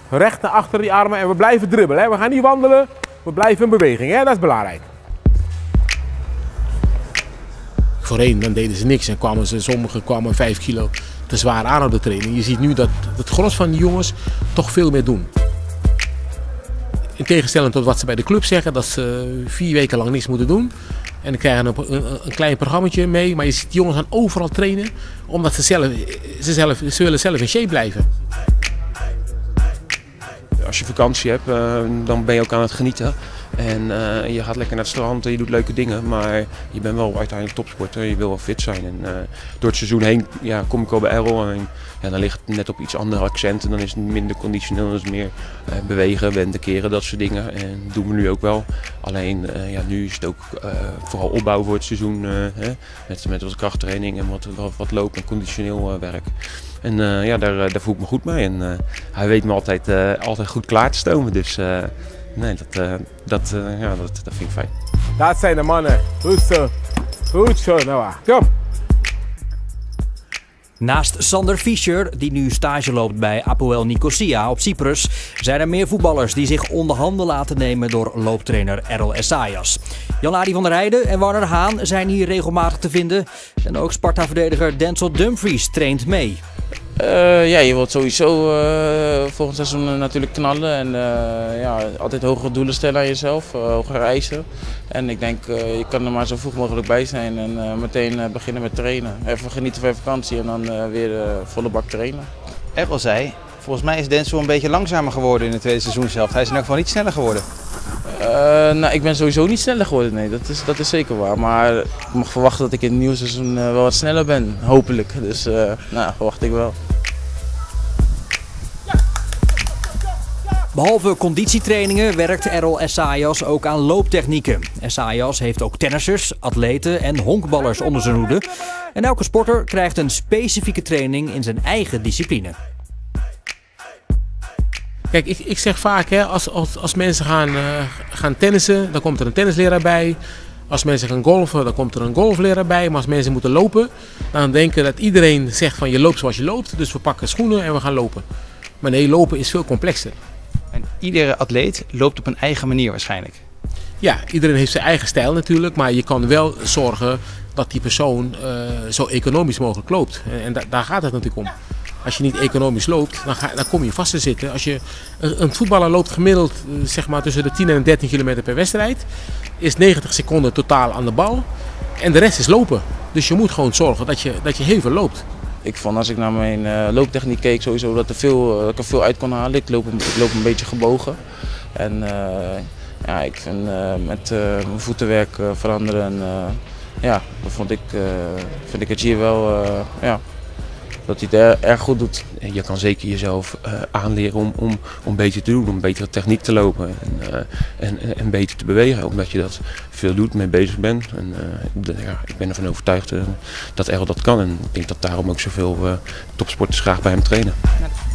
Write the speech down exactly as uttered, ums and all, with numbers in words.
Recht naar achter die armen en we blijven dribbelen. Hè. We gaan niet wandelen, we blijven in beweging. Hè. Dat is belangrijk. Voorheen dan deden ze niks en kwamen ze, sommigen kwamen vijf kilo te zwaar aan op de training. Je ziet nu dat het gros van die jongens toch veel meer doen. In tegenstelling tot wat ze bij de club zeggen, dat ze vier weken lang niks moeten doen. En dan krijgen een, een, een klein programmaatje mee, maar je ziet die jongens gaan overal trainen, omdat ze, zelf, ze, zelf, ze willen zelf in shape blijven. Als je vakantie hebt, uh, dan ben je ook aan het genieten. En uh, je gaat lekker naar het strand en je doet leuke dingen, maar je bent wel uiteindelijk topsporter, je wil wel fit zijn. En uh, door het seizoen heen ja, kom ik al bij Errol en ja, dan ligt het net op iets andere accenten. Dan is het minder conditioneel, dan is het meer uh, bewegen, wenden, keren, dat soort dingen. En dat doen we nu ook wel. Alleen uh, ja, nu is het ook uh, vooral opbouw voor het seizoen, uh, hè, met, met wat krachttraining en wat, wat, wat loop- en conditioneel uh, werk. En uh, ja, daar, daar voel ik me goed mee. En uh, hij weet me altijd, uh, altijd goed klaar te stomen. Dus uh, nee, dat, uh, dat, uh, ja, dat, dat vind ik fijn. Dat zijn de mannen. Goed zo. Goed zo, nou kom. Naast Sander Fischer, die nu stage loopt bij Apoel Nicosia op Cyprus, zijn er meer voetballers die zich onder handen laten nemen door looptrainer Errol Essayas. Jan-Adi van der Heijden en Warner Haan zijn hier regelmatig te vinden. En ook Sparta-verdediger Denzel Dumfries traint mee. Uh, ja, je wilt sowieso uh, volgend seizoen uh, natuurlijk knallen en uh, ja, altijd hogere doelen stellen aan jezelf, uh, hogere eisen. En ik denk, uh, je kan er maar zo vroeg mogelijk bij zijn en uh, meteen uh, beginnen met trainen. Even genieten van je vakantie en dan uh, weer uh, volle bak trainen. Errol zei, volgens mij is Denzel een beetje langzamer geworden in het tweede seizoen zelf. Hij is in elk geval niet sneller geworden. Uh, nou, ik ben sowieso niet sneller geworden, nee, dat is, dat is zeker waar. Maar ik mag verwachten dat ik in het nieuwe seizoen uh, wel wat sneller ben, hopelijk. Dus uh, nou, verwacht ik wel. Behalve conditietrainingen werkt Errol Essayas ook aan looptechnieken. Essayas heeft ook tennissers, atleten en honkballers onder zijn hoede. En elke sporter krijgt een specifieke training in zijn eigen discipline. Kijk, ik, ik zeg vaak, hè, als, als, als mensen gaan, uh, gaan tennissen, dan komt er een tennisleraar bij. Als mensen gaan golfen, dan komt er een golfleraar bij. Maar als mensen moeten lopen, dan denken dat iedereen zegt van je loopt zoals je loopt. Dus we pakken schoenen en we gaan lopen. Maar nee, lopen is veel complexer. En iedere atleet loopt op een eigen manier waarschijnlijk. Ja, iedereen heeft zijn eigen stijl natuurlijk, maar je kan wel zorgen dat die persoon uh, zo economisch mogelijk loopt. En da daar gaat het natuurlijk om. Als je niet economisch loopt, dan, ga, dan kom je vast te zitten. Als je, een, een voetballer loopt gemiddeld uh, zeg maar tussen de tien en dertien kilometer per wedstrijd. Is negentig seconden totaal aan de bal. En de rest is lopen. Dus je moet gewoon zorgen dat je, dat je heel veel loopt. Ik vond als ik naar mijn uh, looptechniek keek sowieso dat, er veel, uh, dat ik er veel uit kon halen. Ik loop, ik loop een beetje gebogen. En uh, ja, ik vind uh, met uh, mijn voetenwerk uh, veranderen. En, uh, ja, dat vond ik, uh, vind ik het hier wel, uh, ja, dat hij het er, erg goed doet. Je kan zeker jezelf uh, aanleren om, om, om beter te doen, om betere techniek te lopen en, uh, en, en beter te bewegen. Omdat je dat veel doet, mee bezig bent. En, uh, de, ja, ik ben ervan overtuigd uh, dat Errol dat kan en ik denk dat daarom ook zoveel uh, topsporters graag bij hem trainen.